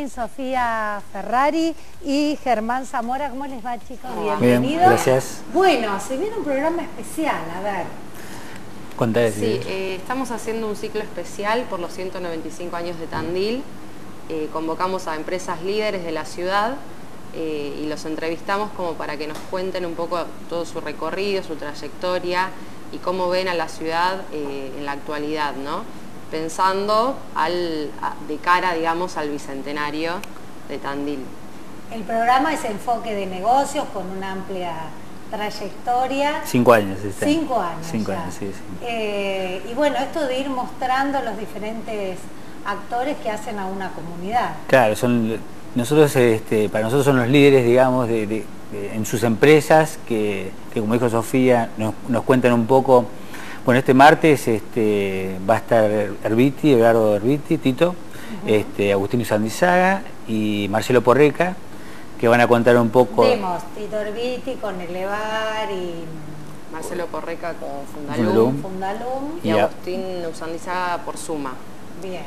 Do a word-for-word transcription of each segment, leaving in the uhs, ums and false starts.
Agustín Sofía Ferrari y Germán Zamora. ¿Cómo les va, chicos? Bien, Bienvenidos. gracias. Bueno, se viene un programa especial, a ver. Contale. Sí, eh, estamos haciendo un ciclo especial por los ciento noventa y cinco años de Tandil. Eh, convocamos a empresas líderes de la ciudad eh, y los entrevistamos como para que nos cuenten un poco todo su recorrido, su trayectoria y cómo ven a la ciudad eh, en la actualidad, ¿no? Pensando al, a, de cara, digamos, al bicentenario de Tandil. El programa es enfoque de negocios con una amplia trayectoria. Cinco años. Está. Cinco años. Cinco ya. años, sí, sí. Eh, y bueno, esto de ir mostrando los diferentes actores que hacen a una comunidad. Claro, son nosotros, este, para nosotros son los líderes, digamos, de, de, de, en sus empresas, que, que como dijo Sofía, nos, nos cuentan un poco. Bueno, este martes este, va a estar Herbiti, Eduardo Herbiti, Tito, uh-huh. este, Agustín Usandizaga y Marcelo Porreca, que van a contar un poco... Vemos Tito Herbiti con Elevar y... Marcelo Porreca con Fundalum, Fundalum. Fundalum. Y, y Agustín Usandizaga por Suma. Bien.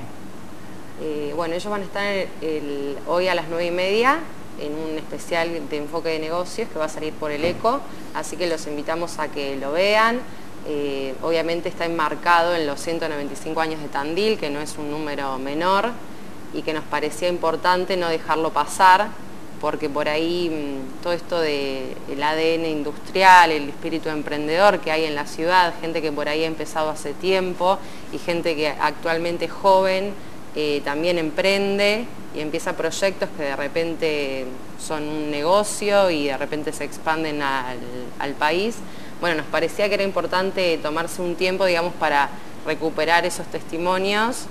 Eh, bueno, ellos van a estar el, hoy a las nueve y media en un especial de enfoque de negocios que va a salir por el ECO, así que los invitamos a que lo vean. Eh, obviamente está enmarcado en los ciento noventa y cinco años de Tandil, que no es un número menor y que nos parecía importante no dejarlo pasar, porque por ahí todo esto del A D N industrial, el espíritu emprendedor que hay en la ciudad, gente que por ahí ha empezado hace tiempo y gente que actualmente es joven, eh, también emprende y empieza proyectos que de repente son un negocio y de repente se expanden al, al país. Bueno, nos parecía que era importante tomarse un tiempo, digamos, para recuperar esos testimonios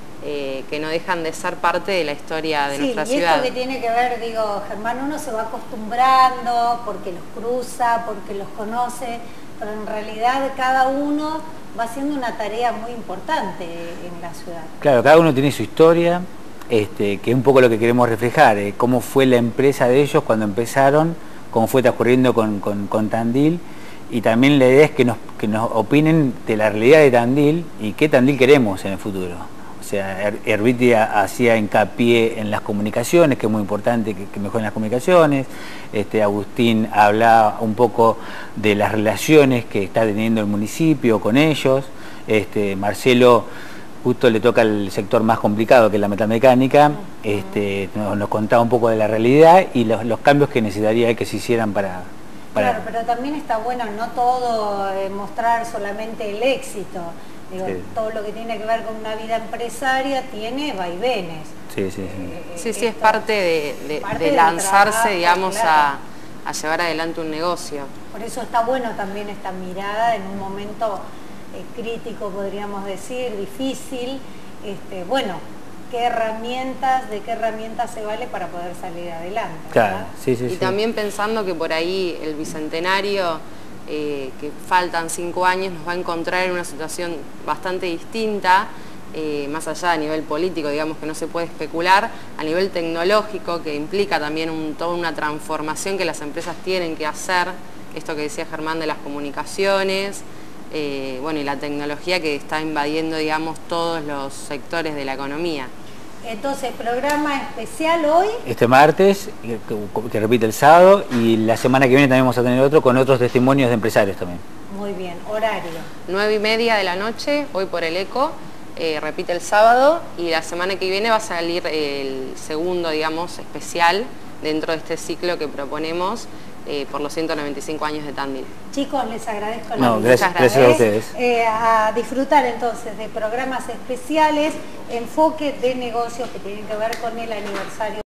eh, que no dejan de ser parte de la historia de sí, nuestra y ciudad. Esto que tiene que ver, digo, Germán, uno se va acostumbrando porque los cruza, porque los conoce, pero en realidad cada uno va haciendo una tarea muy importante en la ciudad. Claro, cada uno tiene su historia, este, que es un poco lo que queremos reflejar, eh, cómo fue la empresa de ellos cuando empezaron, cómo fue transcurriendo con, con, con Tandil. Y también la idea es que nos, que nos opinen de la realidad de Tandil y qué Tandil queremos en el futuro. O sea, Herbiti hacía hincapié en las comunicaciones, que es muy importante que, que mejoren las comunicaciones. Este, Agustín hablaba un poco de las relaciones que está teniendo el municipio con ellos. Este, Marcelo justo le toca el sector más complicado, que es la metalmecánica. Este, nos, nos contaba un poco de la realidad y los, los cambios que necesitaría que se hicieran para... Para... Claro, pero también está bueno no todo eh, mostrar solamente el éxito. Digo, sí. Todo lo que tiene que ver con una vida empresaria tiene vaivenes. Sí, sí, sí. Eh, sí, sí, es parte de, de, parte de lanzarse, trabajo, digamos, claro. a, a llevar adelante un negocio. Por eso está bueno también esta mirada en un momento eh, crítico, podríamos decir, difícil. Este, bueno, qué herramientas, de qué herramientas se vale para poder salir adelante. Claro, sí, sí, y sí. también pensando que por ahí el bicentenario, eh, que faltan cinco años, nos va a encontrar en una situación bastante distinta, eh, más allá a nivel político, digamos que no se puede especular, a nivel tecnológico, que implica también un, toda una transformación que las empresas tienen que hacer, esto que decía Germán de las comunicaciones, eh, bueno, y la tecnología que está invadiendo, digamos, todos los sectores de la economía. Entonces, programa especial hoy. Este martes, que, que repite el sábado, y la semana que viene también vamos a tener otro con otros testimonios de empresarios también. Muy bien, horario. Nueve y media de la noche, hoy por el ECO, eh, repite el sábado, y la semana que viene va a salir el segundo, digamos, especial dentro de este ciclo que proponemos eh, por los ciento noventa y cinco años de Tandil. Chicos, les agradezco la no, gracias, gracias. gracias a ustedes. Eh, a disfrutar entonces de programas especiales, enfoque de negocios que tienen que ver con el aniversario.